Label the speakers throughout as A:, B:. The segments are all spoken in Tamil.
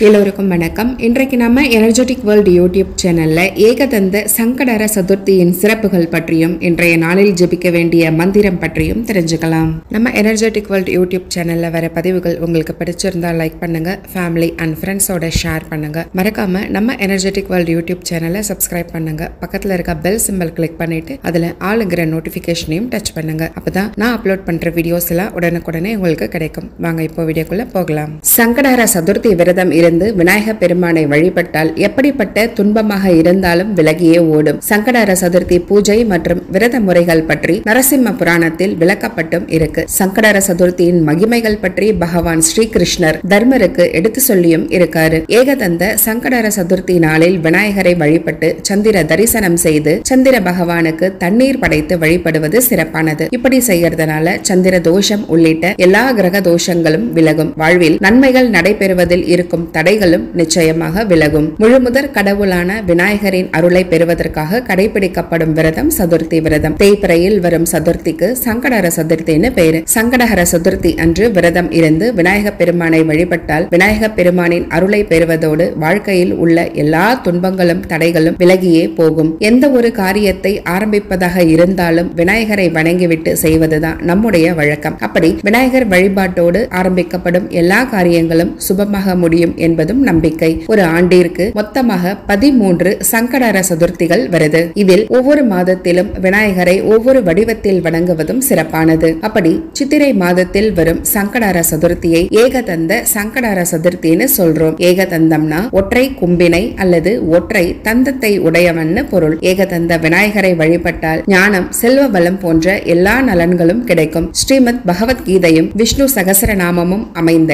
A: எல்லோருக்கும் வணக்கம். இன்றைக்கு நம்ம எனர்ஜெட்டிக்வேர்ல்ட் யூடியூப் சேனல்ல ஏகதந்த சங்கடஹர சதுர்த்தியின் சிறப்புகள் பற்றியும் இன்றைய நாளில் ஜெபிக்க வேண்டிய மந்திரம் பற்றியும் தெரிஞ்சுக்கலாம். நம்ம எனர்ஜெட்டிக்வேர்ல்ட் யூடியூப் சேனல்ல வர பதிவுகள் உங்களுக்கு பிடிச்சிருந்தா லைக் பண்ணுங்க, ஃபேமிலி அண்ட் ஃப்ரெண்ட்ஸோட ஷேர் பண்ணுங்க. மறக்காம நம்ம எனர்ஜெட்டிக்வேர்ல்ட் யூடியூப் சேனலை சப்ஸ்கிரைப் பண்ணுங்க. பக்கத்துல இருக்க பெல் சிம்பல் கிளிக் பண்ணிட்டு அதுல ஆளுங்கிற நோட்டிபிகேஷனையும் டச் பண்ணுங்க. அப்பதான் நான் அப்லோட் பண்ற வீடியோஸ் எல்லாம் உடனுக்குடனே உங்களுக்கு கிடைக்கும். வாங்க இப்போ வீடியோக்குள்ள போகலாம். சங்கடஹர சதுர்த்தி விரதம் இருந்து விநாயக பெருமானை வழிபட்டால் எப்படிப்பட்ட துன்பமாக இருந்தாலும் விலகியே ஓடும். சங்கடஹர சதுர்த்தி பூஜை மற்றும் விரத முறைகள் பற்றி நரசிம்ம புராணத்தில் விளக்கப்பட்டும் இருக்கு. சங்கடஹர சதுர்த்தியின் மகிமைகள் பற்றி பகவான் ஸ்ரீகிருஷ்ணர் தர்மருக்கு எடுத்து சொல்லியும் இருக்காரு. ஏகதந்த சங்கடஹர சதுர்த்தி நாளில் விநாயகரை வழிபட்டு சந்திர தரிசனம் செய்து சந்திர பகவானுக்கு தண்ணீர் படைத்து வழிபடுவது சிறப்பானது. இப்படி செய்யறதுனால சந்திர தோஷம் உள்ளிட்ட எல்லா கிரக தோஷங்களும் விலகும். வாழ்வில் நன்மைகள் நடைபெறுவதில் இருக்கும் தடைகளும் நிச்சயமாக விலகும். முழுமுதற் கடவுளான விநாயகரின் அருளை பெறுவதற்காக கடைபிடிக்கப்படும் விரதம் சதுர்த்தி விரதம். தேய்பிறையில் வரும் சதுர்த்திக்கு சங்கடஹர சதுர்த்தின்னு பேரு. சங்கடஹர சதுர்த்தி அன்று விரதம் இருந்து விநாயக பெருமானை வழிபட்டால் விநாயக பெருமானின் அருளை பெறுவதோடு வாழ்க்கையில் உள்ள எல்லா துன்பங்களும் தடைகளும் விலகியே போகும். எந்த ஒரு காரியத்தை ஆரம்பிப்பதாக இருந்தாலும் விநாயகரை வணங்கிவிட்டு செய்வதுதான் நம்முடைய வழக்கம். அப்படி விநாயகர் வழிபாட்டோடு ஆரம்பிக்கப்படும் எல்லா காரியங்களும் சுபமாக முடியும் என்பதும் நம்பிக்கை. ஒரு ஆண்டிற்கு மொத்தமாக 13 சங்கடஹர சதுர்த்திகள் வருது. இதில் ஒவ்வொரு மாதத்திலும் விநாயகரை ஒவ்வொரு வடிவத்தில் வணங்குவதும் சிறப்பானது. அப்படி சித்திரை மாதத்தில் வரும் சங்கடஹர சதுர்த்தியை ஏகதந்த சங்கடஹர சதுர்த்தின்னு சொல்றோம். ஏகதந்தம்னா ஒற்றை கும்பினை அல்லது ஒற்றை தந்தத்தை உடையவன்னு பொருள். ஏகதந்த விநாயகரை வழிபட்டால் ஞானம், செல்வ வளம் போன்ற எல்லா நலன்களும் கிடைக்கும். ஸ்ரீமத் பகவத்கீதையும் விஷ்ணு சகஸ்ரநாமமும் அமைந்த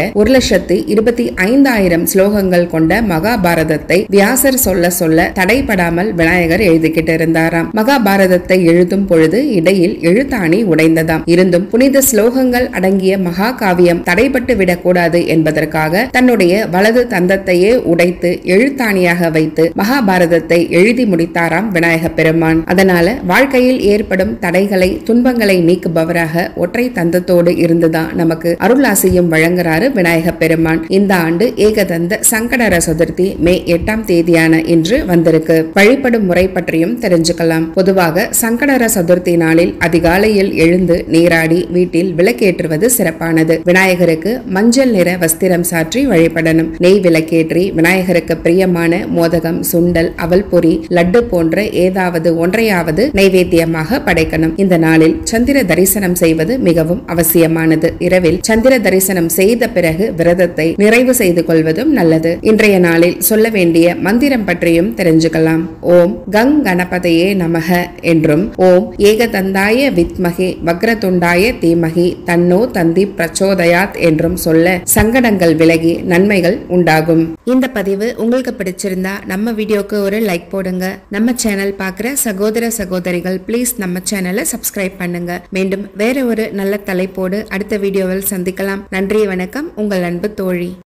A: 1,25,000 ஸ்லோகங்கள் கொண்ட மகாபாரதத்தை வியாசர் சொல்ல சொல்ல தடைபடாமல் விநாயகர் எழுதிக்கிட்டு இருந்தாராம். மகாபாரதத்தை எழுதும் பொழுது இடையில் எழுத்தாணி உடைந்ததாம். இருந்தும் புனித ஸ்லோகங்கள் அடங்கிய மகா காவியம் தடைபட்டு விடக்கூடாது என்பதற்காக தன்னுடைய வலது தந்தத்தையே உடைத்து எழுத்தாணியாக வைத்து மகாபாரதத்தை எழுதி முடித்தாராம் விநாயக பெருமான். அதனால வாழ்க்கையில் ஏற்படும் தடைகளை, துன்பங்களை நீக்குபவராக ஒற்றை தந்தத்தோடு இருந்துதான் நமக்கு அருளாசியும் வழங்குறாரு விநாயக பெருமான். இந்த ஆண்டு ஏகதந்த சங்கடஹர சதுர்த்தி மே 8ஆம் தேதியான இன்று வந்திருக்கு. வழிபடும் முறை பற்றியும் தெரிஞ்சுக்கலாம். பொதுவாக சங்கடஹர சதுர்த்தி நாளில் அதிகாலையில் எழுந்து நீராடி வீட்டில் விளக்கேற்றுவது சிறப்பானது. விநாயகருக்கு மஞ்சள் நிற வஸ்திரம் சாற்றி வழிபடணும். நெய் விளக்கேற்றி விநாயகருக்கு பிரியமான மோதகம், சுண்டல், அவல் பொரி, லட்டு போன்ற ஏதாவது ஒன்றையாவது நைவேத்தியமாக படைக்கணும். இந்த நாளில் சந்திர தரிசனம் செய்வது மிகவும் அவசியமானது. இரவில் சந்திர தரிசனம் செய்த பிறகு விரதத்தை நிறைவு செய்து கொள்வதும் நல்லது. இன்றைய நாளில் சொல்ல வேண்டிய மந்திரம் பற்றியும் தெரிஞ்சுக்கலாம். ஓம் கங் கணபதையே நமக என்றும், ஓம் ஏகதந்தாய வித்மகே வக்ரதுண்டாய தீமகி தன்னோ தந்தி பிரச்சோதயாத் என்றும் சொல்ல சங்கடங்கள் விலகி நன்மைகள் உண்டாகும். இந்த பதிவு உங்களுக்கு பிடிச்சிருந்தா நம்ம வீடியோக்கு ஒரு லைக் போடுங்க. நம்ம சேனல் பார்க்குற சகோதர சகோதரிகள் ப்ளீஸ் நம்ம சேனலை சப்ஸ்கிரைப் பண்ணுங்க. மீண்டும் வேற ஒரு நல்ல தலைப்போடு அடுத்த வீடியோவில் சந்திக்கலாம். நன்றி, வணக்கம். உங்கள் அன்பு தோழி.